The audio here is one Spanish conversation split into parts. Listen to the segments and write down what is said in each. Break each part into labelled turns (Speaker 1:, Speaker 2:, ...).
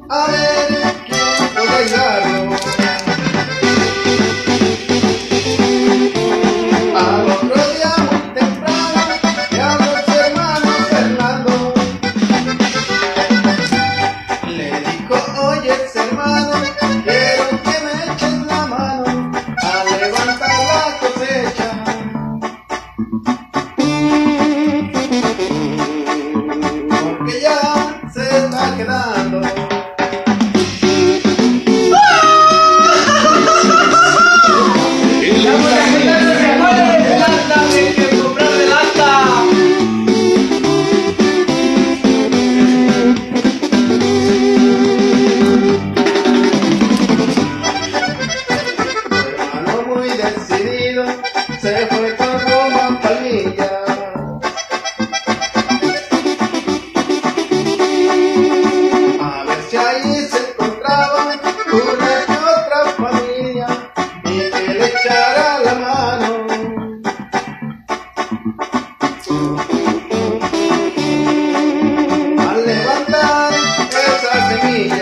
Speaker 1: a ver quién puede ayudarlo. Al otro día muy temprano le habló su hermano Fernando. Le dijo: oye, hermano, quiero que me eches la mano a levantar la cosecha. Porque ya se está quedando. Muy decidido se fue con rumbo a Palmilla. A ver si ahí se encontraba una que otra familia y que le echara la mano. Al levantar esa semilla,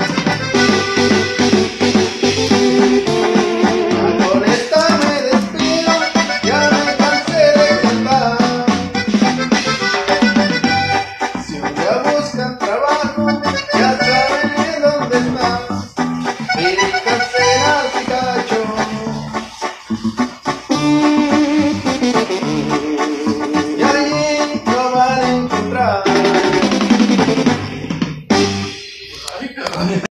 Speaker 1: buscan trabajo, ya saben dónde estás, y cancelas y cacho. Y allí lo van a encontrar.